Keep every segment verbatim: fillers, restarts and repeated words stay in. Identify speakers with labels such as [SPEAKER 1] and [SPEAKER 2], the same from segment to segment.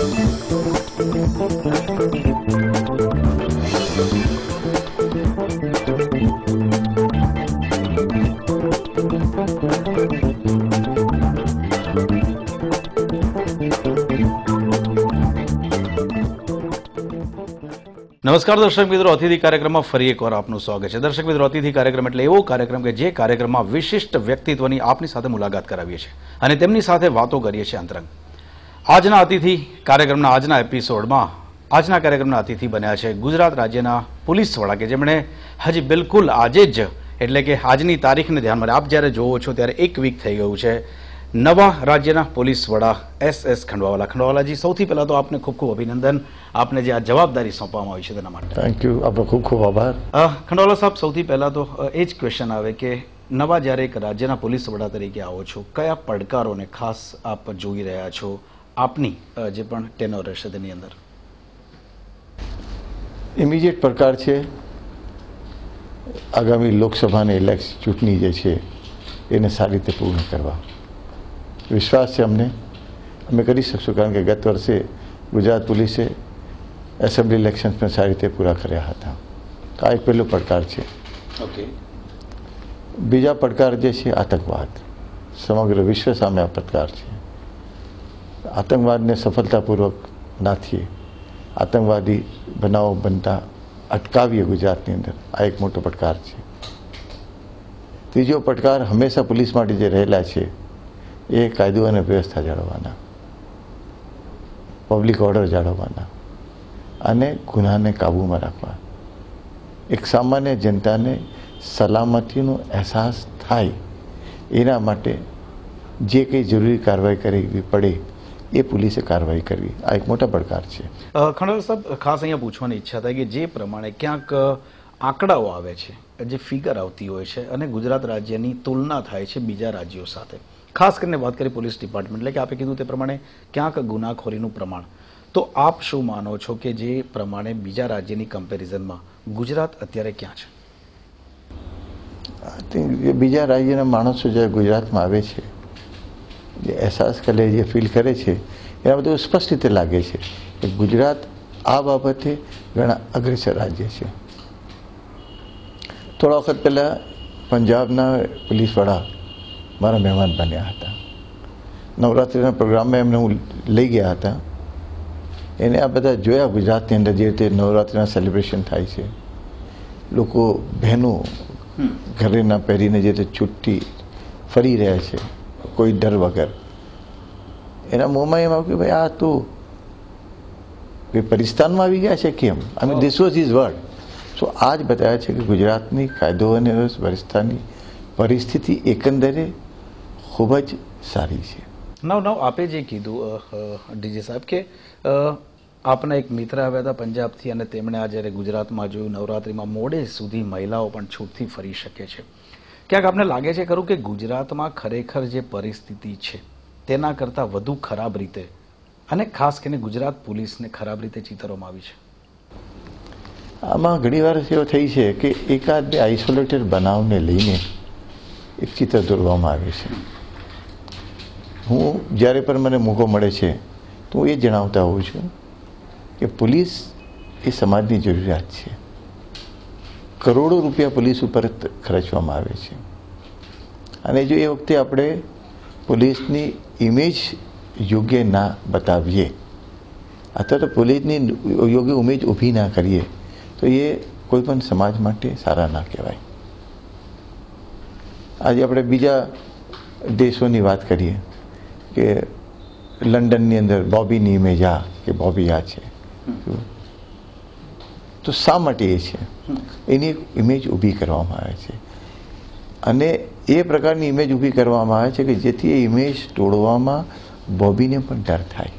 [SPEAKER 1] નમસ્કાર દર્શક મિત્રો, અતિથિ કાર્યક્રમમાં ફરી એકવાર આપનું સ્વાગત છે. દર્શક મિત્રો, અતિથિ કાર્યક્રમ એટલે એવો કાર્યક્રમ કે જે કાર્યક્રમમાં વિશિષ્ટ વ્યક્તિત્વની આપની સાથે મુલાકાત કરાવીએ છીએ અને તેમની સાથે વાતો કરીએ છીએ અંતરંગ. આજના અતિથિ કાર્યક્રમના આજના એપિસોડમાં આજના કાર્યક્રમના અતિથિ બન્યા છે ગુજરાત રાજ્યના પોલીસ વડા, કે જેમણે હજી બિલકુલ આજે જ એટલે કે આજની તારીખને ધ્યાનમાં આપ જ્યારે જોવો છો ત્યારે એક વીક થઈ ગયું છે નવા રાજ્યના પોલીસ વડા એસ એસ ખંડવાવાલા. ખંડવાવાલાજી, સૌથી પહેલા તો આપને ખૂબ ખૂબ અભિનંદન, આપને જે આ જવાબદારી સોંપવામાં આવી છે તેના માટે.
[SPEAKER 2] થેન્ક યુ, આપનો ખૂબ ખૂબ આભાર.
[SPEAKER 1] ખંડવાલા સાહેબ, સૌથી પહેલા તો એ જ ક્વેશ્ચન આવે કે નવા જ્યારે એક રાજ્યના પોલીસ વડા તરીકે આવો છો, કયા પડકારોને ખાસ આપ જોઈ રહ્યા છો આપની જે પણ ટેનોર રહેશે તેની અંદર?
[SPEAKER 2] ઇમિડિયેટ પડકાર છે આગામી લોકસભાની ઇલેક્શન ચૂંટણી જે છે એને સારી રીતે પૂર્ણ કરવા. વિશ્વાસ છે અમને, અમે કરી શકશું, કારણ કે ગત વર્ષે ગુજરાત પોલીસે એસેમ્બલી ઇલેક્શન્સ પણ સારી રીતે પૂરા કર્યા હતા. તો આ એક પહેલો પડકાર છે.
[SPEAKER 1] ઓકે.
[SPEAKER 2] બીજા પડકાર જે છે આતંકવાદ. સમગ્ર વિશ્વ સામે આ પડકાર છે. આતંકવાદને સફળતાપૂર્વક નાથીએ, આતંકવાદી બનાવો બનતા અટકાવીએ ગુજરાતની અંદર, આ એક મોટો પડકાર છે. ત્રીજો પડકાર હંમેશા પોલીસ માટે જે રહેલા છે એ કાયદો અને વ્યવસ્થા જાળવવાના, પબ્લિક ઓર્ડર જાળવવાના અને ગુનાને કાબૂમાં રાખવા. એક સામાન્ય જનતાને સલામતીનો અહેસાસ થાય એના માટે જે કંઈ જરૂરી કાર્યવાહી કરવી પડે એ પોલીસે કાર્યવાહી કરવી, આ એક મોટા પડકાર છે.
[SPEAKER 1] ખંડવાલા સાહેબ, ખાસ અહીંયા પૂછવાની ઈચ્છા થાય કે જે પ્રમાણે ક્યાંક આંકડાઓ આવે છે, જે ફિગર આવતી હોય છે અને ગુજરાત રાજ્યની તુલના થાય છે બીજા રાજ્યો સાથે, ખાસ કરીને વાત કરી પોલીસ ડિપાર્ટમેન્ટ, એટલે કે આપે કીધું તે પ્રમાણે ક્યાંક ગુનાખોરીનું પ્રમાણ, તો આપ શું માનો છો કે જે પ્રમાણે બીજા રાજ્યની કમ્પેરિઝનમાં ગુજરાત અત્યારે ક્યાં છે?
[SPEAKER 2] આઈ થિંક બીજા રાજ્યના માણસો જે ગુજરાતમાં આવે છે, જે અહેસાસ કરે, જે ફીલ કરે છે, એના બધું સ્પષ્ટ રીતે લાગે છે કે ગુજરાત આ બાબતે ઘણા અગ્રેસર રાજ્ય છે. થોડા વખત પહેલાં પંજાબના પોલીસ વડા મારા મહેમાન બન્યા હતા. નવરાત્રિના પ્રોગ્રામમાં એમને હું લઈ ગયા હતા. એને આ બધા જોયા ગુજરાતની અંદર જે રીતે નવરાત્રિના સેલિબ્રેશન થાય છે, લોકો બહેનો ઘરે ના પહેરીને જે રીતે છૂટી ફરી રહ્યા છે કોઈ ડર વગર, એના મોંમાં એમ આવ્યું કે ભાઈ આ તો પરિસ્થાનમાં આવી ગયા છે કેમ? I mean this was his word. So આ જ બતાવ્યા છે કે ગુજરાતની કાયદો અને વ્યવસ્થાની પરિસ્થિતિ એકંદરે ખૂબ જ સારી છે.
[SPEAKER 1] નવ નવ આપે જે કીધું ડીજે સાહેબ કે આપના એક મિત્ર આવ્યા હતા પંજાબથી અને તેમણે આ જ્યારે ગુજરાતમાં જોયું નવરાત્રિમાં મોડે સુધી મહિલાઓ પણ છૂટથી ફરી શકે છે, ક્યાંક આપને લાગે છે ખરું કે ગુજરાતમાં ખરેખર જે પરિસ્થિતિ છે તેના કરતાં વધુ ખરાબ રીતે અને ખાસ કરીને ગુજરાત પોલીસને ખરાબ રીતે ચિતરવામાં આવી છે?
[SPEAKER 2] આમાં ઘણી વાર એવો થઈ છે કે એકાદ બે આઇસોલેટેડ બનાવને લઈને એક ચિત્ર દોરવામાં આવે છે. હું જ્યારે પણ મને મોકો મળે છે તો હું એ જણાવતા હોઉં છું કે પોલીસ એ સમાજની જરૂરિયાત છે. કરોડો રૂપિયા પોલીસ ઉપર ખર્ચવામાં આવે છે અને જો એ વખતે આપણે પોલીસની ઇમેજ યોગ્ય ના બતાવીએ અથવા તો પોલીસની યોગ્ય ઇમેજ ઊભી ના કરીએ તો એ કોઈ પણ સમાજ માટે સારા ના કહેવાય. આજે આપણે બીજા દેશોની વાત કરીએ કે લંડનની અંદર બોબીની ઇમેજ આ કે બોબી આ છે, તો શા માટે એ છે? એની એક ઇમેજ ઊભી કરવામાં આવે છે અને એ પ્રકારની ઇમેજ ઊભી કરવામાં આવે છે કે જેથી એ ઇમેજ તોડવામાં બોબીને પણ ડર થાય.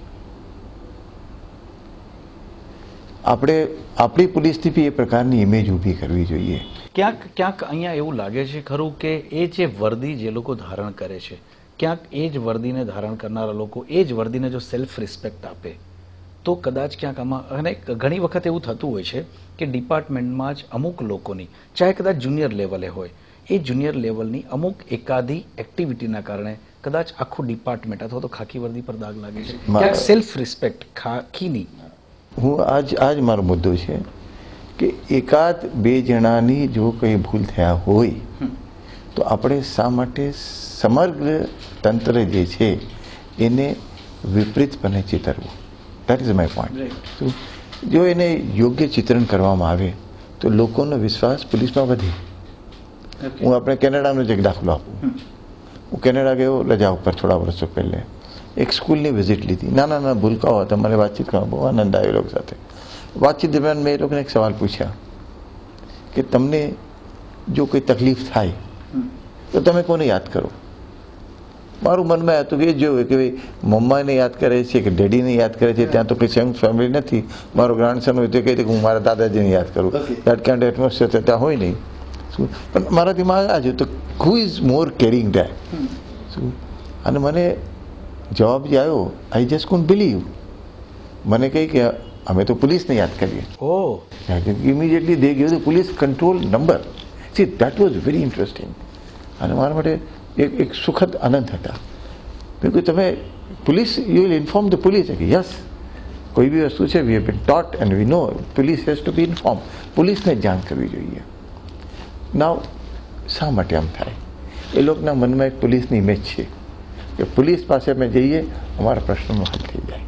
[SPEAKER 2] આપણે આપણી પોલીસથી બી એ પ્રકારની ઇમેજ ઊભી કરવી જોઈએ.
[SPEAKER 1] ક્યાંક ક્યાંક અહીંયા એવું લાગે છે ખરું કે એ જે વર્દી જે લોકો ધારણ કરે છે, ક્યાંક એ જ વર્દીને ધારણ કરનારા લોકો એ જ વર્દીને જો સેલ્ફ રિસ્પેક્ટ આપે તો કદાચ ક્યાંક આમાં, અને ઘણી વખત એવું થતું હોય છે કે ડિપાર્ટમેન્ટમાં જ અમુક લોકોની, ચાહે કદાચ જુનિયર લેવલે હોય, એ જુનિયર લેવલની અમુક એકાદી એક્ટિવિટીના કારણે કદાચ આખું ડિપાર્ટમેન્ટ અથવા તો ખાકી વર્દી પર દાગ લાગે છે,
[SPEAKER 2] મા-
[SPEAKER 1] ક્યાંક સેલ્ફ રિસ્પેક્ટ ખાકીની
[SPEAKER 2] હું આજ આજ મારો મુદ્દો છે કે એકાદ બે જણાની જો કંઈ ભૂલ થયા હોય તો આપણે શા માટે સમગ્ર તંત્ર જે છે એને વિપરીતપણે ચિતરવું. That is my point. જો એને યોગ્ય ચિત્રણ કરવામાં આવે તો લોકોનો વિશ્વાસ પોલીસમાં વધે. હું આપણે કેનેડાનો જ એક દાખલો આપું. હું કેનેડા ગયો રજા ઉપર થોડા વર્ષો પહેલે. એક સ્કૂલની વિઝિટ લીધી. નાના નાના ભૂલકાઓ હતા. મને વાતચીત કરવા બહુ આનંદ આવ્યો એ લોકો સાથે. વાતચીત દરમિયાન મેં એ લોકોને એક સવાલ પૂછ્યા કે તમને જો કોઈ તકલીફ થાય તો તમે કોને યાદ કરો? મારું મનમાં હતું કે એ જોયું કે ભાઈ મમ્માને યાદ કરે છે કે ડેડીને યાદ કરે છે. ત્યાં તો કોઈ સંયુક્ત ફેમિલી નથી. મારો ગ્રાન્ડસન હોય તો કહે કે હું મારા દાદાજીને યાદ કરું. દેટ કાઇન્ડ એટમોસ્ફિયર ત્યાં હોય નહીં. શું પણ મારા દિમાગ આ જો તો who is more caring that. શું અને મને જવાબ જે આવ્યો, આઈ જસ્ટ કોન્ટ બિલીવ. મને કહી કે અમે તો પોલીસને યાદ કરીએ.
[SPEAKER 1] Oh
[SPEAKER 2] immediately they give the police control number. See that was very interesting. અને મારા માટે એક એક સુખદ આનંદ હતા. બિલકુલ તમે police you will inform the police કે યસ કોઈ બી વસ્તુ છે we have been taught and we know police has to be inform. પોલીસને જાણ કરવી જોઈએ. નાવ શા માટે આમ થાય? એ લોકોના મનમાં એક પોલીસની ઇમેજ છે કે પોલીસ પાસે અમે જઈએ અમારા પ્રશ્નનો હલ થઈ જાય.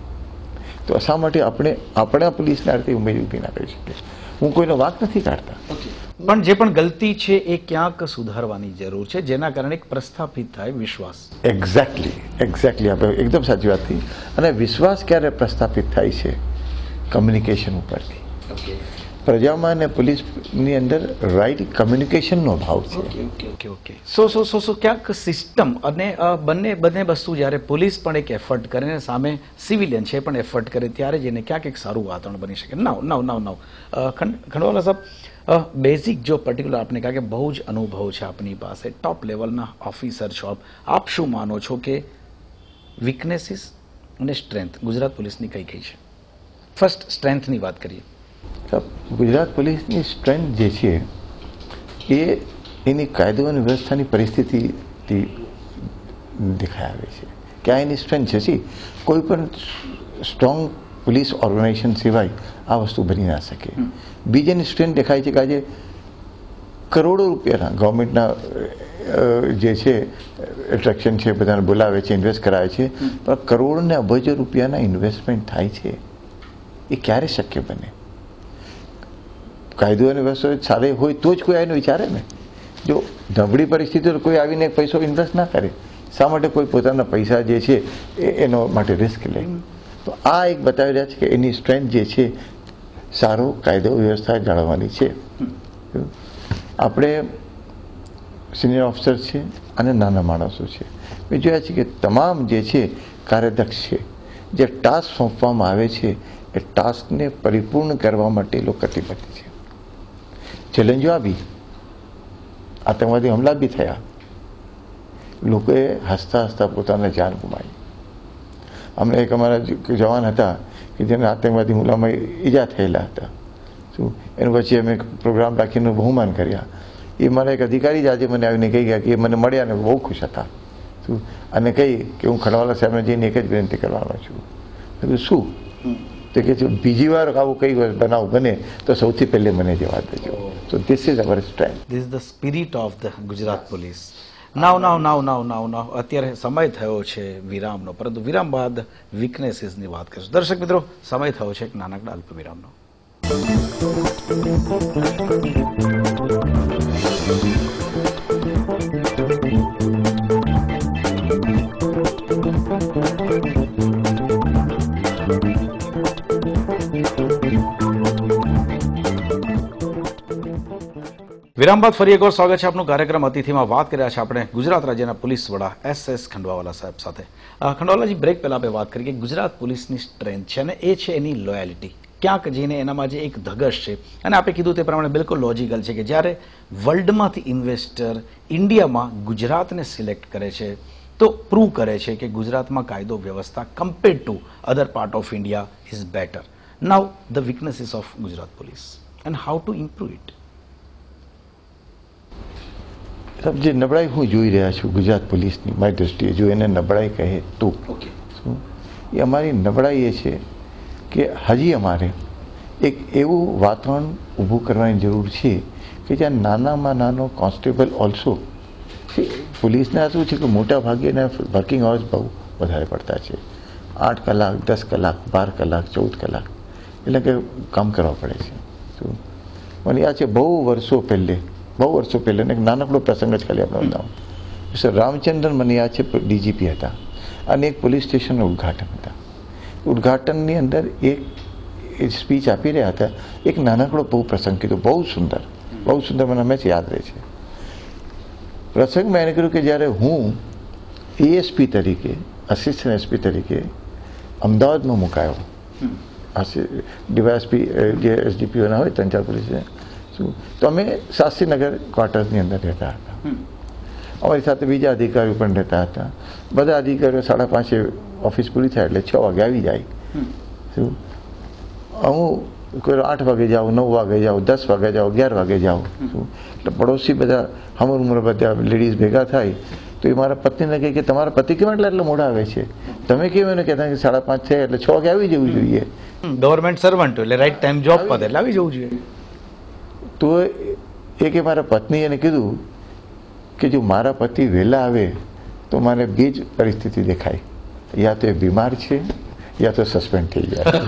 [SPEAKER 2] તો શા માટે આપણે આપણા પોલીસને આરતી ઉમેદ ઊભી ના કરી શકીએ? હું કોઈનો વાંક નથી કાઢતા,
[SPEAKER 1] પણ જે પણ ગલતી છે એ ક્યાંક સુધારવાની જરૂર છે, જેના કારણે એક પ્રસ્થાપિત થાય વિશ્વાસ.
[SPEAKER 2] એક્ઝેક્ટલી એક્ઝેક્ટલી આપણે એકદમ સાચી વાત થઈ. અને વિશ્વાસ ક્યારે પ્રસ્થાપિત થાય છે? કમ્યુનિકેશન ઉપરથી. પ્રજામાં અને પોલીસની અંદર રાઈટ કમ્યુનિકેશનનો ભાવ છે.
[SPEAKER 1] Okay okay okay so so so so ક્યાંક સિસ્ટમ અને અ, બંને બંને વસ્તુ જ્યારે પોલીસ પણ એક એફર્ટ કરે ને સામે સિવિલિયન છે એ પણ એફર્ટ કરે ત્યારે જ એને ક્યાંક એક સારું વાતાવરણ બની શકે. નાવ નાવ નાવ નાવ ખંડવાલા સાહેબ, બેઝિક જો પર્ટિક્યુલર આપને કહે કે બહુ જ અનુભવ છે આપની પાસે, ટોપ લેવલના ઓફિસર છો આપ, આપ શું માનો છો કે વીકનેસીસ અને સ્ટ્રેન્થ ગુજરાત પોલીસની કઈ કઈ છે? ફર્સ્ટ સ્ટ્રેન્થની વાત કરીએ.
[SPEAKER 2] ગુજરાત પોલીસની સ્ટ્રેન્થ જે છે એ એની કાયદો અને વ્યવસ્થાની પરિસ્થિતિથી દેખાઈ આવે છે. ક્યાં એની સ્ટ્રેન્થ છે? સી કોઈ પણ સ્ટ્રોંગ પોલીસ ઓર્ગેનાઇઝેશન સિવાય આ વસ્તુ બની ના શકે. બીજાની સ્ટ્રેન્થ દેખાય છે કે આજે કરોડો રૂપિયાના ગવર્મેન્ટના જે છે એટ્રેક્શન છે, બધાને બોલાવે છે, ઇન્વેસ્ટ કરાવે છે, પણ કરોડ ને અબજો રૂપિયાના ઇન્વેસ્ટમેન્ટ થાય છે એ ક્યારે શક્ય બને? કાયદો અને વ્યવસ્થા સારી હોય તો જ કોઈ આવીને વિચારે ને. જો નબળી પરિસ્થિતિ કોઈ આવીને પૈસો ઇન્વેસ્ટ ના કરે, શા માટે કોઈ પોતાના પૈસા જે છે એનો માટે રિસ્ક લે? તો આ એક બતાવી રહ્યા છે કે એની સ્ટ્રેન્થ જે છે સારો કાયદો વ્યવસ્થા જાળવવાની છે. આપણે સિનિયર ઓફિસર છે અને નાના માણસો છે, મેં જોયા છે કે તમામ જે છે કાર્યદક્ષ છે. જે ટાસ્ક સોંપવામાં આવે છે એ ટાસ્કને પરિપૂર્ણ કરવા માટે લોકો કટિબદ્ધ છે. ચેલેન્જો આવી, આતંકવાદી હુમલા બી થયા, લોકોએ હસતા હસતા પોતાના જાન ગુમાવી. અમને એક અમારા જવાન હતા કે જેને આતંકવાદી હુમલામાં ઈજા થયેલા હતા. શું એનું પછી અમે પ્રોગ્રામ રાખીને બહુમાન કર્યા. એ મારા એક અધિકારી જ આજે મને આવીને કહી ગયા કે એ મને મળ્યા ને બહુ ખુશ હતા. શું અને કહી કે હું ખંડવાલા સાહેબને જઈને એક જ વિનંતી કરવાનો છું. કીધું શું? તો કે બીજી વાર આવું કઈ બનાવ બને તો સૌથી પહેલે મને જવા દેજો. So this is our strength.
[SPEAKER 1] This is the spirit of the Gujarat police. Now now now now now now અત્યારે સમય થયો છે વિરામનો, પરંતુ વિરામ બાદ વીકનેસીસની વાત કરીશું. દર્શક મિત્રો, સમય થયો છે એક નાનકડા અલ્પ વિરામનો. વિરામ બાદ ફરી એકવાર સ્વાગત છે આપનું કાર્યક્રમ અતિથિમાં. વાત કરી રહ્યા છે આપણે ગુજરાત રાજ્યના પોલીસ વડા એસ એસ ખંડવાવાલા સાહેબ સાથે. ખંડવાલાજી, બ્રેક પહેલા આપણે વાત કરી કે ગુજરાત પોલીસની સ્ટ્રેન્થ છે અને એ છે એની લોયાલિટી. ક્યાંક જઈને એનામાં જે એક ધગશ છે, અને આપણે કીધું તે પ્રમાણે બિલકુલ લોજિકલ છે કે જ્યારે વર્લ્ડમાંથી ઇન્વેસ્ટર ઇન્ડિયામાં ગુજરાતને સિલેક્ટ કરે છે તો પ્રૂવ કરે છે કે ગુજરાતમાં કાયદો વ્યવસ્થા compared to other part of India is better. Now the weaknesses of Gujarat police and how to improve it.
[SPEAKER 2] સાહેબ, જે નબળાઈ હું જોઈ રહ્યા છું ગુજરાત પોલીસની મારી દૃષ્ટિએ, જો એને નબળાઈ કહે તો શું એ અમારી નબળાઈ એ છે કે હજી અમારે એક એવું વાતાવરણ ઊભું કરવાની જરૂર છે કે જ્યાં નાનામાં નાનો કોન્સ્ટેબલ ઓલ્સો, પોલીસને આ શું છે કે મોટા ભાગે એના વર્કિંગ અવર્સ બહુ વધારે પડતા છે, આઠ કલાક દસ કલાક બાર કલાક ચૌદ કલાક એટલે કે કામ કરવા પડે છે. શું મને યાદ છે બહુ વર્ષો પહેલે બહુ વર્ષો પહેલે એક નાનકડો પ્રસંગ જ ખાલી આપણે બતાવું. સર રામચંદ્રન મને યાદ છે ડીજીપી હતા અને એક પોલીસ સ્ટેશનનું ઉદ્ઘાટન હતા. ઉદ્ઘાટનની અંદર એક સ્પીચ આપી રહ્યા હતા, એક નાનકડો બહુ પ્રસંગ કીધો, બહુ સુંદર બહુ સુંદર, મને હંમેશા યાદ રહે છે. પ્રસંગમાં એને કહ્યું કે જ્યારે હું એએસપી તરીકે અસિસ્ટન્ટ એસપી તરીકે અમદાવાદમાં મુકાયો, ડીવાયએસપી જે એસડીપીઓના હોય ત્રણ ચાર પોલીસ, શું તો અમે શાસ્ત્રીનગર ક્વાર્ટર્સની અંદર રહેતા હતા. અમારી સાથે બીજા અધિકારીઓ પણ રહેતા હતા. બધા અધિકારીઓ સાડા પાંચે ઓફિસ પૂરી થાય એટલે છ વાગે આવી જાય. શું હું કોઈ આઠ વાગે જાઉં, નવ વાગે જાઉં, દસ વાગે જાઉં, અગિયાર વાગે જાઉં. શું એટલે પડોશી બધા હમર ઉમર બધા લેડીઝ ભેગા થાય તો એ મારા પત્નીને કહે કે તમારા પતિ કેમ એટલે એટલે મોડા આવે છે, તમે કેમ એને કહેતા કે સાડા પાંચ છે એટલે છ વાગે આવી જવું જોઈએ.
[SPEAKER 1] ગવર્મેન્ટ સર્વન્ટ એટલે રાઈટ ટાઈમ જોબ પર એટલે આવી જવું જોઈએ.
[SPEAKER 2] તો એ કે મારા પત્ની એને કીધું કે જો મારા પતિ વહેલા આવે તો મને બે જ પરિસ્થિતિ દેખાય, યા તો એ બીમાર છે યા તો સસ્પેન્ડ થઈ જાય.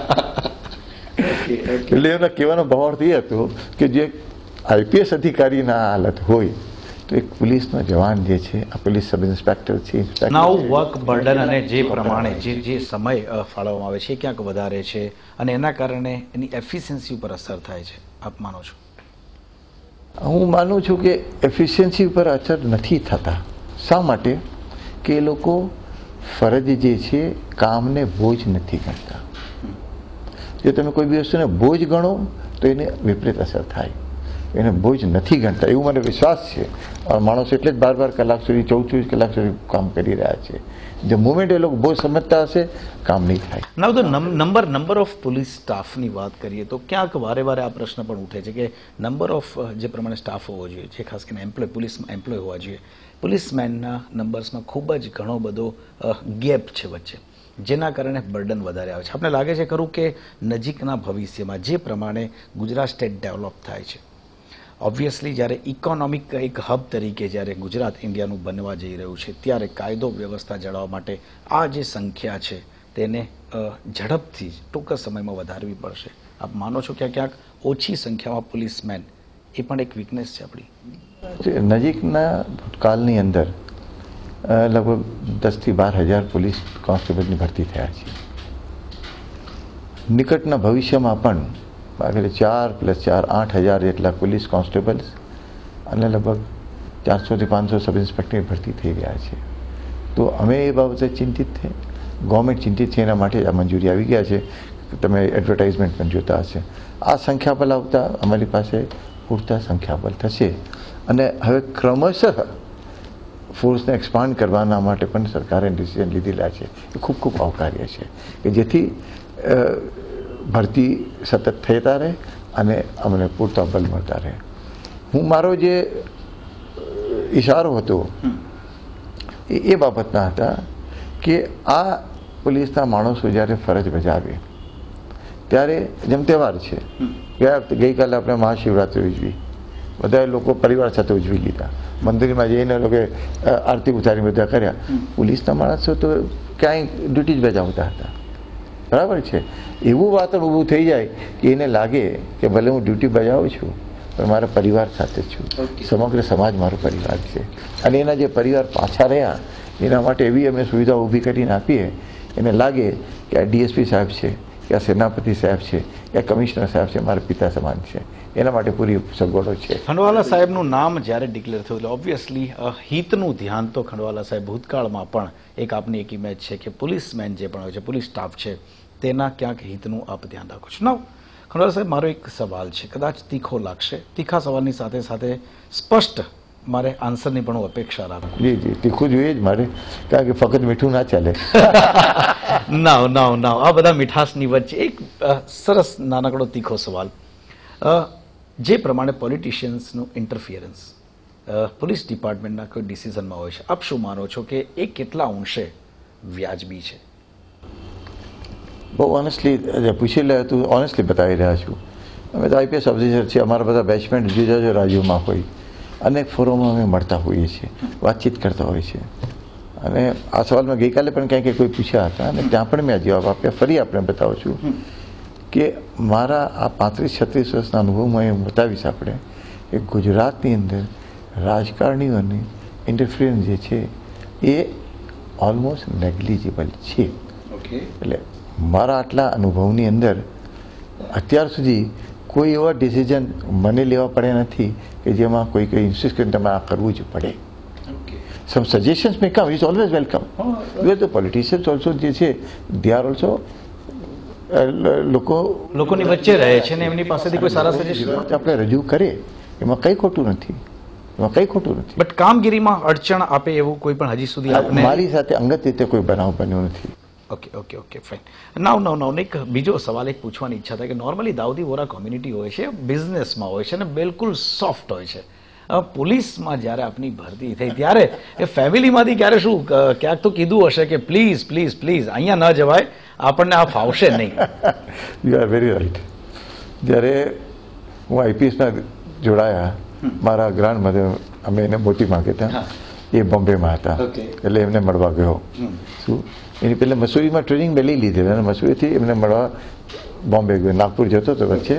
[SPEAKER 2] એટલે એમના કહેવાનો ભાવાર્થ એ હતો કે જે આઈપીએસ અધિકારીના હાલત હોય તો એક પોલીસનો જવાન જે છે, આ પોલીસ સબ ઇન્સ્પેક્ટર છે,
[SPEAKER 1] નાવ વર્ક બર્ડન અને જે પ્રમાણે જે જે સમય ફાળવવામાં આવે છે એ ક્યાંક વધારે છે અને એના કારણે એની એફિશિયન્સી ઉપર અસર થાય છે, આપ માનો છો?
[SPEAKER 2] હું માનું છું કે એફિશિયન્સી ઉપર અસર નથી થતા. શા માટે? કે એ લોકો ફરજ જે છે કામને બોજ નથી ગણતા. જો તમે કોઈ બી વસ્તુને બોજ ગણો તો એને વિપરીત અસર થાય. એને બોજ નથી ગણતા એવું મને વિશ્વાસ છે. માણસો એટલે જ બાર બાર કલાક સુધી ચૌદ ચોવીસ કલાક સુધી કામ કરી રહ્યા છે. જે મુમેન્ટ એ લોકો બોજ સમજતા હશે કામ નહીં થાય.
[SPEAKER 1] નાવ તો નંબર નંબર ઓફ પોલીસ સ્ટાફની વાત કરીએ તો ક્યાંક વારે વારે આ પ્રશ્ન પણ ઉઠે છે કે નંબર ઓફ જે પ્રમાણે સ્ટાફ હોવો જોઈએ, જે ખાસ કરીને એમ્પ્લોય પોલીસમાં એમ્પ્લોય હોવા જોઈએ, પોલીસમેનના નંબર્સમાં ખૂબ જ ઘણો બધો ગેપ છે વચ્ચે, જેના કારણે બર્ડન વધારે આવે છે. આપણે લાગે છે ખરું કે નજીકના ભવિષ્યમાં જે પ્રમાણે ગુજરાત સ્ટેટ ડેવલપ થાય છે, ઓબ્વિયસલી જ્યારે ઇકોનોમિક એક હબ તરીકે જ્યારે ગુજરાત ઇન્ડિયાનું બનવા જઈ રહ્યું છે ત્યારે કાયદો વ્યવસ્થા જાળવવા માટે આ જે સંખ્યા છે તેને ઝડપથી ટૂંક સમયમાં વધારવી પડશે. આપ માનો છો કે ક્યાંક ઓછી સંખ્યામાં પોલીસમેન એ પણ એક વીકનેસ છે આપણી?
[SPEAKER 2] નજીકના ભૂતકાળની અંદર લગભગ દસથી બાર હજાર પોલીસ કોન્સ્ટેબલની ભરતી થયા છે. નિકટના ભવિષ્યમાં પણ આગળ ચાર પ્લસ ચાર આઠ હજાર જેટલા પોલીસ કોન્સ્ટેબલ્સ અને લગભગ ચારસોથી પાંચસો સબ ઇન્સ્પેક્ટરની ભરતી થઈ રહ્યા છે. તો અમે એ બાબતે ચિંતિત છે, ગવર્મેન્ટ ચિંતિત છે, એના માટે આ મંજૂરી આવી ગયા છે. તમે એડવર્ટાઇઝમેન્ટ પણ જોતા હશે. આ સંખ્યાબળ આવતા અમારી પાસે પૂરતા સંખ્યાબળ થશે અને હવે ક્રમશઃ ફોર્સને એક્સપાન્ડ કરવાના માટે પણ સરકારે ડિસિઝન લીધેલા છે. એ ખૂબ ખૂબ આવકાર્ય છે કે જેથી ભરતી સતત થતા રહે અને અમને પૂરતા બલ મળતા રહે. હું મારો જે ઇશારો હતો એ એ બાબતના હતા કે આ પોલીસના માણસો જ્યારે ફરજ બજાવે ત્યારે જેમ તહેવાર છે, ગયા ગઈકાલે આપણે મહાશિવરાત્રિ ઉજવી, બધા લોકો પરિવાર સાથે ઉજવી લીધા, મંદિરમાં જઈને લોકો આરતી ઉતારી બધા કર્યા. પોલીસના માણસો તો ક્યાંય ડ્યુટી જ બજાવતા હતા. બરાબર છે. એવું વાતાવરણ ઊભું થઈ જાય કે એને લાગે કે ભલે હું ડ્યુટી બજાવું છું પણ મારા પરિવાર સાથે જ છું, સમગ્ર સમાજ મારો પરિવાર છે. અને એના જે પરિવાર પાછા રહ્યા એના માટે એવી અમે સુવિધા ઊભી કરીને આપીએ, એને લાગે કે આ ડીએસપી સાહેબ છે, કે આ સેનાપતિ સાહેબ છે, કે આ કમિશનર સાહેબ છે, મારા પિતા સમાન છે. એના માટે પૂરી સગવડો છે.
[SPEAKER 1] ખંડવાલા સાહેબનું નામ જ્યારે ડિક્લેર થયું એટલે ઓબ્વિયસલી હિતનું ધ્યાન તો ખંડવાલા સાહેબ ભૂતકાળમાં પણ એક આપની એક ઇમેજ છે કે પોલીસમેન જે પણ હોય છે, પોલીસ સ્ટાફ છે, તેના ક્યાંક હિતનું આપ ધ્યાન રાખો છો. નાવ ખંડવાલા સાહેબ, મારો એક સવાલ છે, કદાચ તીખો લાગશે, તીખા સવાલની સાથે સાથે સ્પષ્ટ મારે આન્સરની પણ હું અપેક્ષા રાખું.
[SPEAKER 2] જી જી તીખું જોઈએ જ મારે, કારણ કે ફક્ત મીઠું ના ચાલે.
[SPEAKER 1] નાવ નાવ નાવ આ બધા મીઠાશની વચ્ચે એક સરસ નાનકડો તીખો સવાલ. જે પ્રમાણે પોલિટિશિયન્સનું ઇન્ટરફિયરન્સ પોલીસ ડિપાર્ટમેન્ટના કોઈ ડિસિઝનમાં હોય છે, આપ શું માનો છો કે એ કેટલા અંશે વ્યાજબી છે?
[SPEAKER 2] બહુ ઓનેસ્ટલી પૂછી લે તું ઓનેસ્ટલી બતાવી રહ્યા છું. અમે તો આઈપીએસ ઓફિસર છીએ, અમારા બધા બેચમેન્ટ જુદા જુદા રાજ્યોમાં હોય, અનેક ફોરમમાં અમે મળતા હોઈએ છીએ, વાતચીત કરતા હોઈએ છીએ. અને આ સવાલમાં ગઈકાલે પણ કંઈક કોઈ પૂછ્યા હતા અને ત્યાં પણ મેં જવાબ આપ્યા. ફરી આપણે બતાવું છું કે મારા આ પાંત્રીસ છત્રીસ વર્ષના અનુભવમાં એ બતાવીશ આપણે કે ગુજરાતની અંદર રાજકારણીઓની ઇન્ટરફિયરન્સ જે છે એ ઓલમોસ્ટ નેગ્લિજિબલ છે. એટલે મારા આટલા અનુભવની અંદર અત્યાર સુધી કોઈ એવા ડિસિઝન મને લેવા પડ્યા નથી કે જેમાં કોઈ કોઈ ઇન્સિસ્ટ કરીને તમારે આ કરવું જ પડે. Some suggestions may come, it's always welcome. Because the politicians also જે છે they are also લોકો
[SPEAKER 1] લોકોની વચ્ચે રહે છે ને એમની પાસેથી કોઈ સારા સજેશન
[SPEAKER 2] આપણે રજૂ કરીએ એમાં કંઈ ખોટું નથી, એમાં કંઈ ખોટું નથી.
[SPEAKER 1] બટ કામગીરીમાં અડચણ આપે એવું કોઈ પણ હજી સુધી આપને?
[SPEAKER 2] મારી સાથે અંગત રીતે કોઈ બનાવ બન્યો નથી.
[SPEAKER 1] Okay okay okay fine. Now now now એક બીજો સવાલ એક પૂછવાની ઈચ્છા થાય કે નોર્મલી દાઉદી વોરા કોમ્યુનિટી હોય છે, બિઝનેસમાં હોય છે અને બિલકુલ સોફ્ટ હોય છે. પોલીસમાં જ્યારે આપની ભરતી થઈ ત્યારે એ ફેમિલીમાંથી ક્યારે શું ક્યાંક તો કીધું હશે કે પ્લીઝ પ્લીઝ પ્લીઝ અહીંયા ન જવાય, આપણને આ ફાવશે નહીં?
[SPEAKER 2] You are very right. જ્યારે હું આઈપીએસમાં જોડાયા, મારા ગ્રાન્ડ મધર અમે એને મોટી માં કહેતા, એ બોમ્બેમાં હતા, એટલે એમને મળવા ગયો. શું એની પહેલાં મસૂરીમાં ટ્રેનિંગ મેં લઈ લીધેલી અને મસૂરીથી એમને મળવા બોમ્બે ગયો. નાગપુર જતો હતો વચ્ચે.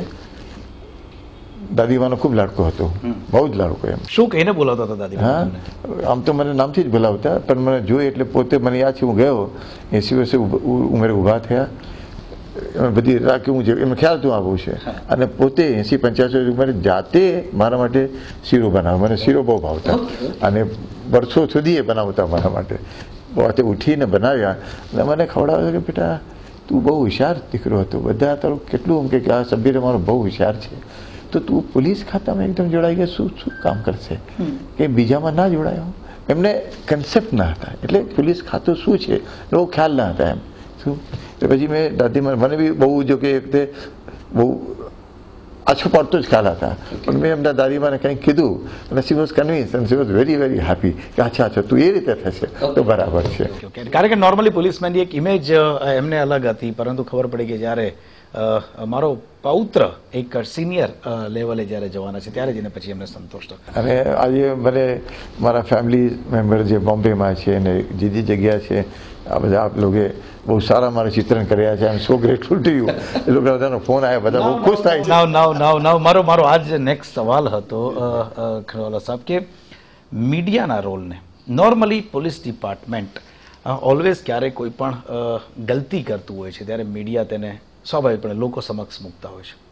[SPEAKER 2] દાદીમાનો ખૂબ લાડકો હતો, બહુ જ લાડકો. એમ
[SPEAKER 1] શું કહીને બોલાવતા હતા દાદી?
[SPEAKER 2] હા, આમ તો મને નામથી જ બોલાવતા, પણ મને જોઈ એટલે પોતે મને યાદ છે હું ગયો એસી વર્ષે ઉંમરે ઊભા થયા, એમાં બધી રાખી હું એમને ખ્યાલ હતું આવું છે. અને પોતે એસી પંચ્યાસી ઉંમરે જાતે મારા માટે શીરો બનાવે. મને શીરો બહુ ભાવતા અને વર્ષો સુધી એ બનાવતા મારા માટે. પોતે ઉઠીને બનાવ્યા અને મને ખવડાવ્યો કે બેટા તું બહુ હોશિયાર દીકરો હતો, બધા તારું કેટલું એમ કે આ સભ્ય મારો બહુ હોશિયાર છે, તો તું પોલીસ ખાતામાં એકદમ જોડાઈ ગયા, શું શું કામ કરશે કે બીજામાં ના જોડાયો? એમને કન્સેપ્ટ ના હતા, એટલે પોલીસ ખાતું શું છે એવો ખ્યાલ ના હતા. એમ શું પછી મેં દાદીમાં મને બી બહુ જો કે એક તે બહુ આછો પડતો જ ખ્યાલ હતા, પણ મેં એમના દાદીમાને કંઈક કીધું અને she was convince and she was very very happy કે અચ્છા અચ્છા તું એ રીતે થશે તો બરાબર છે.
[SPEAKER 1] કારણ કે નોર્મલી પોલીસમેનની એક ઇમેજ એમને અલગ હતી, પરંતુ ખબર પડી કે જ્યારે મારો પૌત્ર એક સિનિયર લેવલે જ્યારે જવાના છે ત્યારે જ એને પછી એમને સંતોષ થયો.
[SPEAKER 2] અને આજે મને મારા ફેમિલી મેમ્બર જે બોમ્બેમાં છે અને જે જે જગ્યા છે આ બધા આપ લોકોએ બહુ સારા મારું ચિત્રણ કર્યા છે. I am so grateful to you. એ લોકો બધાનો ફોન આવ્યા, બધા બહુ ખુશ થાય છે.
[SPEAKER 1] નાવ નાવ નાવ નાવ મારો મારો આજ નેક્સ્ટ સવાલ હતો ખરવાલા સાહેબ કે મીડિયાના રોલને નોર્મલી પોલીસ ડિપાર્ટમેન્ટ ઓલવેઝ ક્યારેક કોઈ પણ ગલતી કરતું હોય છે ત્યારે મીડિયા તેને સ્વાભાવિકપણે લોકો સમક્ષ મૂકતા હોય છે.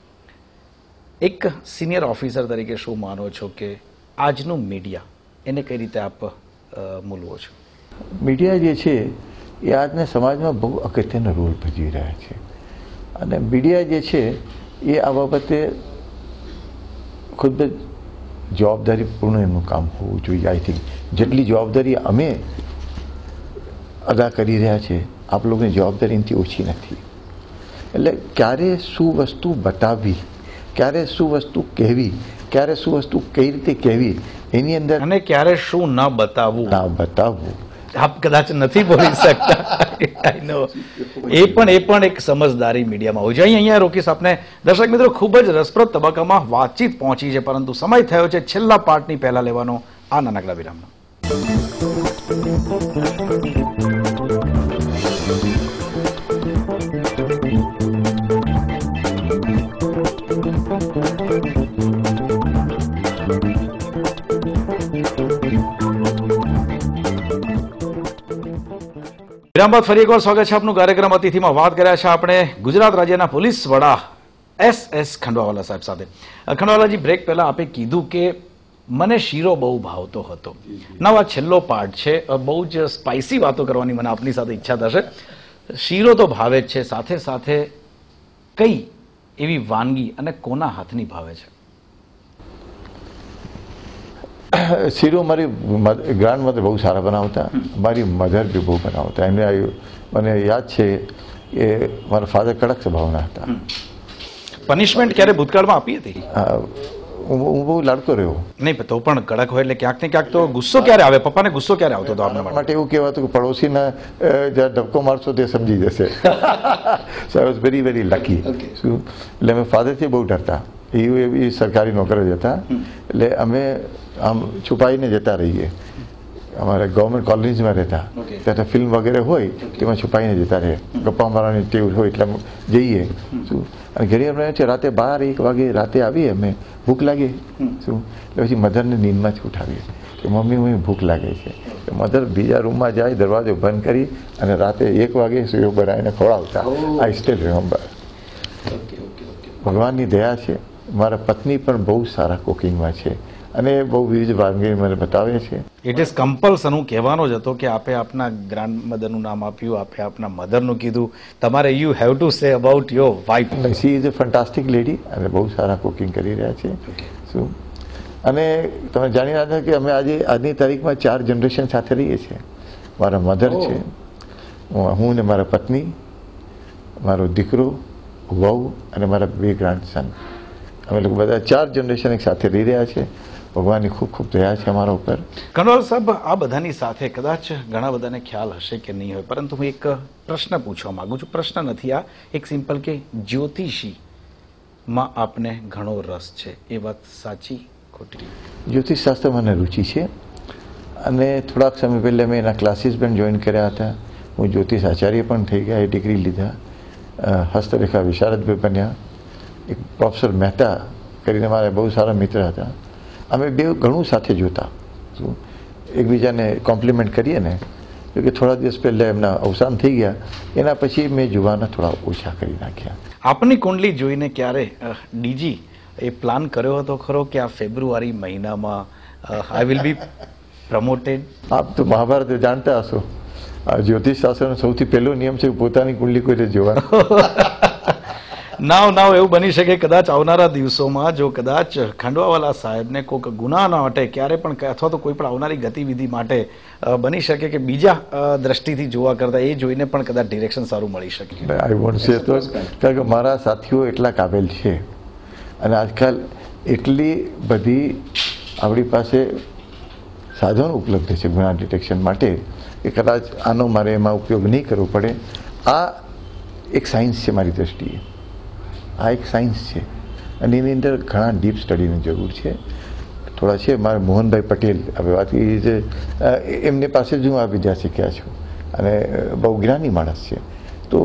[SPEAKER 1] એક સિનિયર ઓફિસર તરીકે શું માનો છો કે આજનું મીડિયા એને કઈ રીતે આપ મૂલવો છો?
[SPEAKER 2] મીડિયા જે છે એ આજના સમાજમાં બહુ અગત્યનો રોલ ભજવી રહ્યા છે અને મીડિયા જે છે એ આ બાબતે ખુદ જ જવાબદારીપૂર્ણ એમનું કામ હોવું જોઈએ. આઈ થિંક જેટલી જવાબદારી અમે અદા કરી રહ્યા છે આપ લોકોની જવાબદારી એનાથી ઓછી નથી. એટલે ક્યારે શું વસ્તુ બતાવવી, ક્યારે શું વસ્તુ કહેવી, ક્યારે શું વસ્તુ કઈ રીતે કહેવી એની અંદર
[SPEAKER 1] અને ક્યારે શું ના બતાવવું
[SPEAKER 2] ના બતાવવું
[SPEAKER 1] આપ કદાચ નથી બોલી શકતા. આઈ નો એ પણ એ પણ એક સમજદારી મીડિયામાં હોય છે. અહીં અહીંયા રોકીશ આપને. દર્શક મિત્રો, ખૂબ જ રસપ્રદ તબક્કામાં વાતચીત પહોંચી છે, પરંતુ સમય થયો છે છેલ્લા પાર્ટની પહેલા લેવાનો આ નાનકડા વિરામનો. વિરામ બાદ ફરી એકવાર સ્વાગત છે આપનું કાર્યક્રમ અતિથિમાં. વાત કર્યા છે આપણે ગુજરાત રાજ્યના પોલીસ વડા એસ એસ ખંડવાવાલા સાહેબ સાથે. ખંડવાલાજી, બ્રેક પહેલા આપે કીધું કે મને શીરો બહુ ભાવતો હતો. નવા છેલ્લો પાર્ટ છે, બહુ જ સ્પાઇસી વાતો કરવાની મને આપની સાથે ઈચ્છા થશે. શીરો તો ભાવે જ છે, સાથે સાથે કઈ એવી વાનગી અને કોના હાથની ભાવે છે?
[SPEAKER 2] શીરો મારી ગ્રાન્ડ મધર બહુ સારા બનાવતા, મારી મધર બી બહુ બનાવતા. એમને મને યાદ છે કે મારા ફાધર કડક સ્વભાવના હતા.
[SPEAKER 1] પનિશમેન્ટ ક્યારે ભૂતકાળમાં આપી હતી?
[SPEAKER 2] હું હું બહુ લાડકો રહ્યો.
[SPEAKER 1] નહીં તો પણ કડક હોય એટલે ક્યાંક ને ક્યાંક તો ગુસ્સો ક્યારે આવે? પપ્પાને ગુસ્સો ક્યારે આવતો હતો આપના
[SPEAKER 2] આપણા
[SPEAKER 1] માટે?
[SPEAKER 2] માટે એવું કહેવાતું કે પડોશીને અ, જ્યારે ધક્કો મારશો તે સમજી જશે. So I was very very lucky. શું એટલે અમે ફાધરથી બહુ ડરતા. એ એ સરકારી નોકર જ હતા, એટલે અમે આમ છુપાઈને જતા રહીએ. અમારે ગવર્મેન્ટ કોલોનીઝમાં રહેતા, ત્યાં ફિલ્મ વગેરે હોય તેમાં છુપાઈને જતા રહે. ગપ્પા મારવાની ટેવ હોય એટલે અમે જઈએ. શું અને ઘરે અમે છે રાતે બાર એક વાગે રાતે આવીએ, અમે ભૂખ લાગે શું એટલે પછી મધરને નીંદમાંથી ઉઠાવીએ કે મમ્મી મને ભૂખ લાગે છે. મધર બીજા રૂમમાં જાય, દરવાજો બંધ કરી અને રાતે એક વાગે સુયો બનાવીને ખવડાવતા. I still remember. ભગવાનની દયા છે, મારા પત્ની પણ બહુ સારા કુકિંગમાં છે અને બહુ વિવિધ વાનગી મને બતાવે છે.
[SPEAKER 1] It is compulsion. હું કહેવાનો જ હતો કે આપે આપના ગ્રાન્ડ મધરનું નામ આપ્યું, આપે આપના મધરનું કીધું, તમારે you have to say about your wife.
[SPEAKER 2] She is a fantastic lady અને બહુ સારા કુકિંગ કરી રહ્યા છે. શું અને તમે જાણી રહ્યા છો કે અમે આજે આજની તારીખમાં ચાર જનરેશન સાથે રહીએ છીએ. મારા મધર છે, હું ને મારા પત્ની, મારો દીકરો, વહુ અને મારા બે ગ્રાન્ડસન. અમે લોકો બધા ચાર જનરેશન એક સાથે રહી રહ્યા છે. ભગવાનની ખૂબ ખૂબ દયા છે અમારા ઉપર.
[SPEAKER 1] કનોલ સાહેબ, આ બધાની સાથે કદાચ ઘણા બધાને ખ્યાલ હશે કે નહીં હોય, પરંતુ હું એક પ્રશ્ન પૂછવા માંગુ છું. પ્રશ્ન નથી આ, એક સિમ્પલ કે જ્યોતિષીમાં આપને ઘણો રસ છે, એ વાત સાચી ખોટી?
[SPEAKER 2] જ્યોતિષ શાસ્ત્ર મને રુચિ છે અને થોડાક સમય પહેલાં મેં એના ક્લાસીસ પણ જોઈન કર્યા હતા. હું જ્યોતિષ આચાર્ય પણ થઈ ગયા, એ ડિગ્રી લીધા. હસ્તરેખા વિશારદભાઈ બન્યા. એક પ્રોફેસર મહેતા કરીને મારા બહુ સારા મિત્ર હતા. અમે બે ઘણું સાથે જોતા, શું એકબીજાને કોમ્પ્લિમેન્ટ કરીએ ને. કે થોડા દિવસ પહેલાં એમના અવસાન થઈ ગયા, એના પછી મેં જોવાના થોડા ઓછા કરી નાખ્યા.
[SPEAKER 1] આપની કુંડલી જોઈને ક્યારે ડીજી એ પ્લાન કર્યો હતો ખરો કે આ ફેબ્રુઆરી મહિનામાં આઈ વિલ બી પ્રમોટેડ?
[SPEAKER 2] આપ તો મહાભારત જાણતા હશો. આ જ્યોતિષ શાસ્ત્રનો સૌથી પહેલો નિયમ છે પોતાની કુંડલી કોઈને જોવા.
[SPEAKER 1] નાવ નાવ એવું બની શકે કદાચ આવનારા દિવસોમાં જો કદાચ ખંડવાવાલા સાહેબને કોઈક ગુના માટે ક્યારે પણ અથવા તો કોઈ પણ આવનારી ગતિવિધિ માટે બની શકે કે બીજા દ્રષ્ટિથી જોવા કરતા એ જોઈને પણ કદાચ ડિરેક્શન સારું મળી શકે.
[SPEAKER 2] આઈ વોન્ટ સે તો કારણ કે મારા સાથીઓ એટલા કાબેલ છે અને આજકાલ એટલી બધી આપણી પાસે સાધનો ઉપલબ્ધ છે ગુના ડિટેક્શન માટે કે કદાચ આનો મારે એમાં ઉપયોગ નહીં કરવો પડે. આ એક સાયન્સ છે મારી દ્રષ્ટિએ. આ એક સાયન્સ છે અને એની અંદર ઘણા ડીપ સ્ટડીની જરૂર છે. થોડા છે મારા મોહનભાઈ પટેલ, હવે વાત એ છે એમની પાસે જ હું આ વિદ્યા શીખ્યા છું અને બહુ જ્ઞાની માણસ છે. તો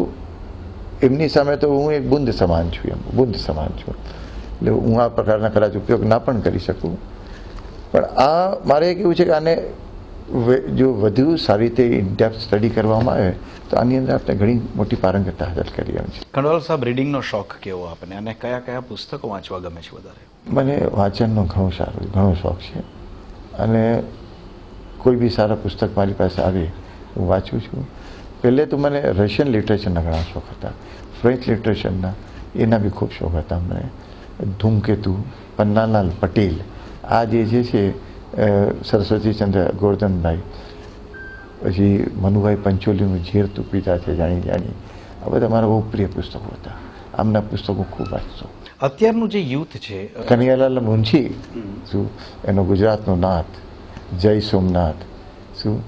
[SPEAKER 2] એમની સામે તો હું એક બુંદ સમાન છું, એમ બુંદ સમાન છું. એટલે હું આ પ્રકારના કદાચ ઉપયોગ ના પણ કરી શકું, પણ આ મારે કેવું છે કે આને જો વધુ સારી રીતે ઇનડેપ્થ સ્ટડી કરવામાં આવે તો આની અંદર આપણે ઘણી મોટી પારંગતતા હાંસલ કરી એમ છે.
[SPEAKER 1] ખંડવાલ સાહેબ, રીડિંગનો શોખ કેવો આપને અને કયા કયા પુસ્તકો વાંચવા ગમે છે વધારે?
[SPEAKER 2] મને વાંચનનો ઘણો સારો ઘણો શોખ છે અને કોઈ બી સારા પુસ્તક મારી પાસે આવે હું વાંચું છું. પહેલે તો મને રશિયન લિટરેચરના ઘણા શોખ હતા, ફ્રેન્ચ લિટરેચરના એના બી ખૂબ શોખ હતા મને. ધૂમકેતુ, પન્નાલાલ પટેલ, આ જે જે છે સરસ્વતીચંદ્ર ગોરધનભાઈ, પછી મનુભાઈ પંચોલીનું ઝેર તું પીતા છે જાણી જાણી, આ બધા મારા બહુ પ્રિય પુસ્તકો હતા. આમના પુસ્તકો ખૂબ વાંચતો.
[SPEAKER 1] અત્યારનું જે યુથ છે,
[SPEAKER 2] કનૈયાલાલ મુનશી, શું એનો ગુજરાતનો નાથ, જય સોમનાથ, શું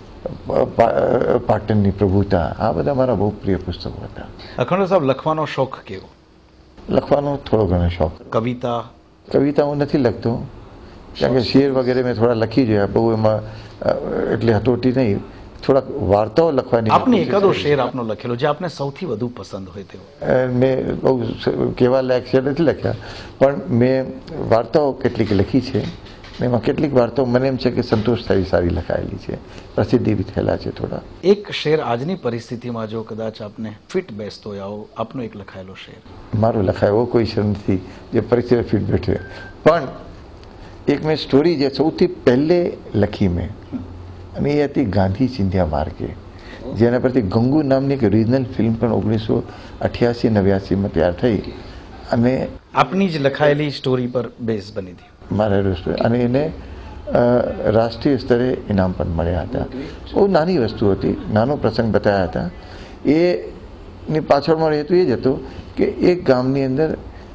[SPEAKER 2] પાટણની પ્રભુતા, આ બધા મારા બહુ પ્રિય પુસ્તકો હતા.
[SPEAKER 1] ખંડવાલ સાહેબ, લખવાનો શોખ કેવો?
[SPEAKER 2] લખવાનો થોડો ઘણો શોખ.
[SPEAKER 1] કવિતા?
[SPEAKER 2] કવિતા હું નથી લખતો, કારણ કે શેર વગેરે મેં થોડા લખી જોયા, બહુ એમાં એટલે હતોટી નહીં. થોડાક વાર્તાઓ લખવાની.
[SPEAKER 1] આપને એકાદો શેર આપનો લખેલો જે આપને સૌથી વધુ પસંદ હોય તેવો?
[SPEAKER 2] મેં બહુ કહેવા લાયક શેર નથી લખ્યા, પણ મેં વાર્તાઓ કેટલીક લખી છે. એમાં કેટલીક વાર્તાઓ મને એમ છે કે સંતોષ થાય સારી લખાયેલી છે, પ્રસિદ્ધિ બી થયેલા છે થોડા.
[SPEAKER 1] એક શેર આજની પરિસ્થિતિમાં જો કદાચ આપને ફિટ બેસતો હોય આવો આપનો એક લખાયેલો શેર?
[SPEAKER 2] મારો લખાયો કોઈ શેર નથી જે પરિસ્થિતિ ફિટ બેઠે, પણ એક મેં સ્ટોરી જે સૌથી પહેલે લખી મેં, અને એ હતી ગાંધી ચિંધ્યા માર્ગે, જેના પરથી ગંગુ નામની એક રિજનલ ફિલ્મ પણ ઓગણીસો અઠ્યાસી નવ્યાસીમાં તૈયાર થઈ અને
[SPEAKER 1] આપની જ લખાયેલી સ્ટોરી પર બેઝ બની હતી.
[SPEAKER 2] મારા સ્ટોરી અને એને રાષ્ટ્રીય સ્તરે ઇનામ પણ મળ્યા હતા. બહુ નાની વસ્તુ હતી, નાનો પ્રસંગ બતાવ્યા હતા. એની પાછળનો હેતુ એ જ હતો કે એક ગામની અંદર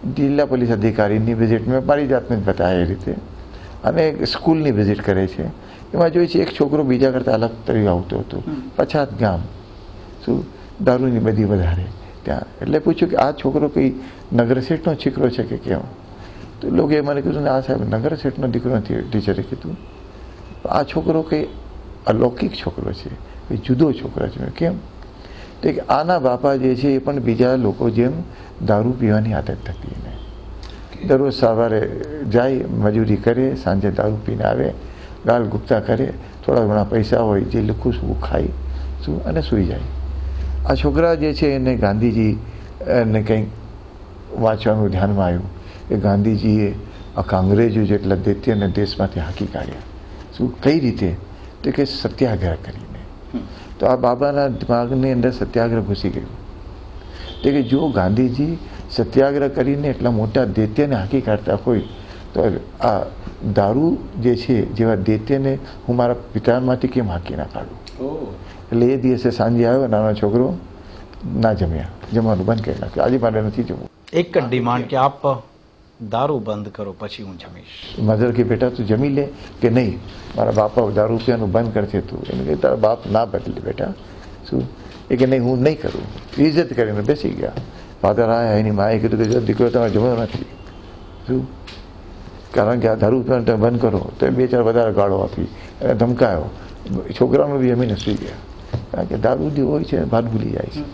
[SPEAKER 2] જિલ્લા પોલીસ અધિકારીની વિઝિટ મેં મારી જાતને જ બતાવ્યા એ રીતે, અને સ્કૂલની વિઝિટ કરે છે. એમાં જોઈએ છે એક છોકરો બીજા કરતાં અલગ તરીકે આવતો હતો, પછાત ગામ, શું દારૂની બધી વધારે ત્યાં. એટલે પૂછ્યું કે આ છોકરો કઈ નગરશેઠનો દીકરો છે કે કેમ? તો લોકોએ મને કીધું ને આ સાહેબ નગરશેઠનો દીકરો નથી. ટીચરે કીધું આ છોકરો કંઈ અલૌકિક છોકરો છે, કંઈ જુદો છોકરો છે. કેમ? તો કે આના બાપા જે છે એ પણ બીજા લોકો જેમ દારૂ પીવાની આદત થતી એને. દરરોજ સવારે જાય, મજૂરી કરે, સાંજે દારૂ પીને આવે, ગાલ ગુપ્તા કરે, થોડા ઘણા પૈસા હોય જે લખું શું ખાય શું અને સૂઈ જાય. આ છોકરા જે છે એને ગાંધીજી ને કંઈક વાંચવાનું ધ્યાનમાં આવ્યું કે ગાંધીજીએ આખા અંગ્રેજો જેટલા દૈત્યને દેશમાંથી હાંકી કાઢ્યા. શું કઈ રીતે? તો કે સત્યાગ્રહ કરીને. તો આ બાબાના દિમાગની અંદર સત્યાગ્રહ ઘૂસી ગયું. તો કે જો ગાંધીજી સત્યાગ્રહ કરીને એટલા મોટા દૈત્યને હાંકી કાઢતા હોય તો આ દારૂ જે છે જેવા દૈત્યને હું મારા પિતામાંથી કેમ હાંકી ના કાઢું? એટલે એ દિવસે સાંજે આવ્યો નાનો છોકરો, ના જમ્યા, જમવાનું બંધ કરી નાખ્યું. આજે મારે નથી જમવું.
[SPEAKER 1] એક જ ડિમાન્ડ કે આપ દારૂ બંધ કરો પછી હું જમીશ.
[SPEAKER 2] મધર કે બેટા તું જમી લે કે નહીં? મારા બાપા દારૂ પીવાનું બંધ કરશે તું. એને કે તારા બાપ ના બદલે બેટા. શું? એ કે નહીં હું નહીં કરું. ઇજ્જત કરીને બેસી ગયા. ફાધર આવ્યા, એની માએ કીધું કે દીકરો તમારે જમવાનો નથી. શું? કારણ કે આ દારૂ પીવાનું તમે બંધ કરો. તો બે ચાર વધારે ગાળો આપી અને ધમકાયો. છોકરાનું બી જમીને સૂઈ ગયા. કારણ કે દારૂ જે હોય છે ભાન ભૂલી જાય છે.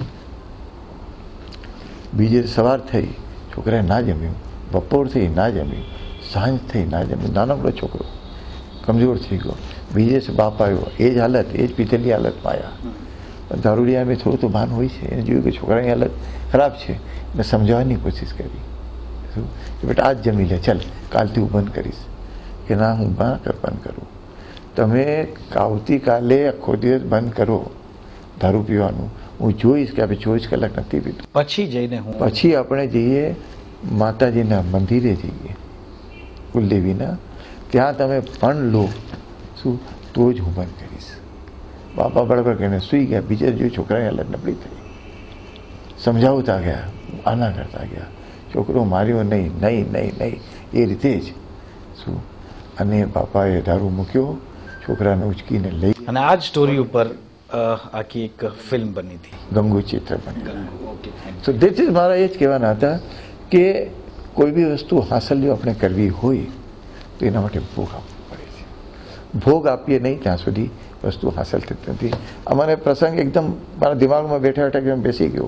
[SPEAKER 2] બીજે સવાર થઈ, છોકરાએ ના જમ્યું, બપોર થઈ ના જમ્યું, સાંજ થઈ ના જમ્યું. નાનકડો છોકરો કમજોર થઈ ગયો. બીજે બાપ આવ્યો, એ જ હાલત, એ જ પીતેલી હાલતમાં આવ્યા. દારૂડિયા મેં થોડું તો ભાન હોય છે. એને જોયું કે છોકરાની હાલત ખરાબ છે, એને સમજાવવાની કોશિશ કરી. શું કે બેટા આજ જમી લે, ચાલ કાલથી હું બંધ કરીશ. કે ના હું બંધ બંધ કરું. તમે આવતીકાલે આખો દિવસ બંધ કરો દારૂ પીવાનું. હું જોઈશ કે આપણે ચોવીસ કલાક નથી પીધું.
[SPEAKER 1] પછી જઈને હું
[SPEAKER 2] પછી આપણે જઈએ માતાજીના મંદિરે જઈએ, કુલદેવીના, ત્યાં તમે પણ લો. શું? તો જ હું બંધ કરીશ. બાપા બરાબર કહીને સૂઈ ગયા. બીજા જો છોકરાની હાલત નબળી થઈ. સમજાવતા ગયા, આના કરતા ગયા. છોકરો માર્યો નહીં, નહીં નહીં નહીં એ રીતે જ. શું? અને બાપાએ દારૂ મૂક્યો, છોકરાને ઉચકીને લઈ.
[SPEAKER 1] અને આ જ સ્ટોરી ઉપર આખી એક ફિલ્મ બની હતી,
[SPEAKER 2] ગંગુ ચિત્ર બની. સો ધીસ ઇઝ મારા એ જ કહેવાના હતા કે કોઈ બી વસ્તુ હાંસલ જો આપણે કરવી હોય તો એના માટે ભોગ આપવો પડે છે. ભોગ આપીએ નહીં ત્યાં સુધી વસ્તુ હાંસલ થતી નથી. અમારે પ્રસંગ એકદમ મારા દિમાગમાં બેઠા બેઠા એકદમ બેસી ગયો.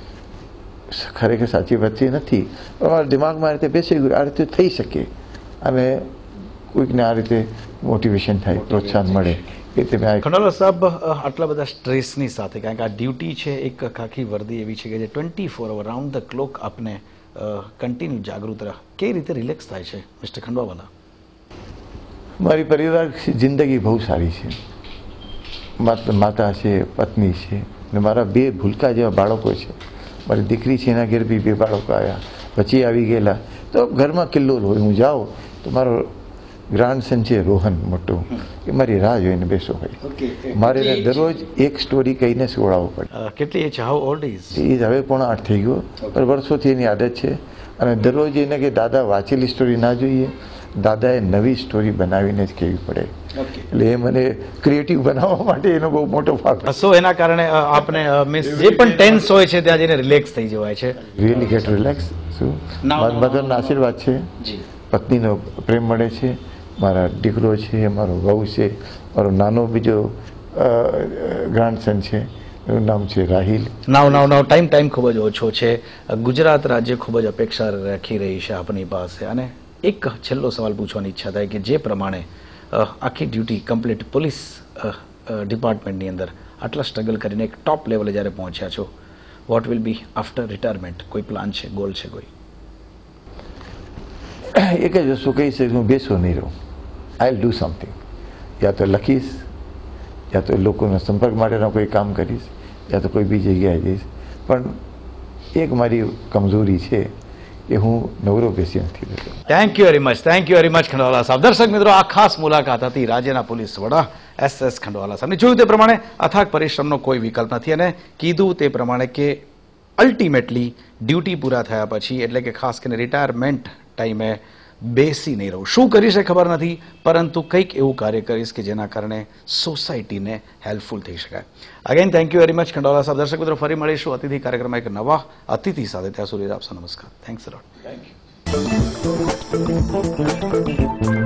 [SPEAKER 2] ખરેખર સાચી વાત નથી, પણ મારા દિમાગમાં આ રીતે બેસી ગયું. આ રીતે થઈ શકે અને કોઈકને આ રીતે મોટિવેશન થાય, પ્રોત્સાહન મળે.
[SPEAKER 1] ખંડોલા સાહેબ, આટલા બધા સ્ટ્રેસની સાથે, કારણ કે આ ડ્યુટી છે, એક ખાખી વર્દી એવી છે કે જે twenty four hour round the clock આપને કન્ટિન્યુ જાગૃત રહે, કઈ રીતે રિલેક્સ થાય છે મિસ્ટર ખંડવાવાલા?
[SPEAKER 2] મારી પરિવાર જિંદગી બહુ સારી છે. માતા છે, પત્ની છે, ને મારા બે ભૂલકા જેવા બાળકો છે. મારી દીકરી છે, એના ઘેર બી બે બાળકો આવ્યા, પછી આવી ગયેલા. તો ઘરમાં કિલ્લો હોય. હું જાઉં તો મારો ગ્રાન્ડસન છે રોહન મોટો, એ મારી રાહ જોઈને બેસો હોય. મારે દરરોજ એક સ્ટોરી કહીને સુવડાવવો પડે.
[SPEAKER 1] કેટલી એજ? How old is?
[SPEAKER 2] એ હવે પોણા આઠ થઈ ગયો, પણ વર્ષોથી એની આદત છે. અને દરરોજ એને કે દાદા વાંચેલી સ્ટોરી ના જોઈએ, દાદાએ નવી સ્ટોરી બનાવીને જ કહેવી પડે. એટલે એ મને ક્રિએટિવ બનાવવા માટે એનો બહુ મોટો ફાળો.
[SPEAKER 1] સો એના કારણે આપને મીન્સ જે પણ ટેન્સ હોય છે ત્યાં જઈને રિલેક્સ થઈ જવાય છે.
[SPEAKER 2] Really get relax. શું મારા મધરના આશીર્વાદ છે, પત્નીનો પ્રેમ મળે છે, મારા દીકરો છે, મારો વહુ છે, મારો નાનો બીજો ગ્રાન્ડસન છે, એનું નામ છે Rahil.
[SPEAKER 1] Now now now time time ખૂબ જ ઓછો છે. ગુજરાત રાજ્ય ખૂબ જ અપેક્ષા રાખી રહી છે આપની પાસે. અને એક છેલ્લો સવાલ પૂછવાની ઈચ્છા થાય કે જે પ્રમાણે આખી ડ્યુટી કમ્પ્લીટ પોલીસ ડિપાર્ટમેન્ટની અંદર આટલા સ્ટ્રગલ કરીને એક ટોપ લેવલે જ્યારે પહોંચ્યા છો, what will be after retirement? કોઈ પ્લાન છે, ગોલ છે કોઈ?
[SPEAKER 2] એક જ વસ્તુ કહી શકું, હું બેસો નહીં રહું. I will do something. યા તો લખીશ, યા તો લોકોના સંપર્ક માટેના કોઈ કામ કરીશ, યા તો કોઈ બી જગ્યાએ જઈશ. પણ એક મારી કમજોરી છે કે હું નવરો બેસી નથી રહેતો.
[SPEAKER 1] Thank you very much, thank you very much Khandwala સાહેબ. દર્શક મિત્રો, આ ખાસ મુલાકાત હતી રાજ્યના પોલીસ વડા એસ એસ ખંડવાલા સાહેબની. જોયું તે પ્રમાણે અથાગ પરિશ્રમનો કોઈ વિકલ્પ નથી અને કીધું તે પ્રમાણે કે અલ્ટિમેટલી ડ્યુટી પૂરા થયા પછી એટલે કે ખાસ કરીને રિટાયરમેન્ટ ટાઈમે બેસી નહીં રહું. શું કરીશ એ ખબર નથી, પરંતુ કંઈક એવું કાર્ય કરીશ કે જેના કારણે સોસાયટીને હેલ્પફુલ થઈ શકાય. Again thank you very much Khandwala સાહેબ. દર્શક મિત્રો, ફરી મળીશું અતિથિ કાર્યક્રમમાં એક નવા અતિથિ સાથે. ત્યાં સુધી આપશો નમસ્કાર. Thanks a lot. Thank you.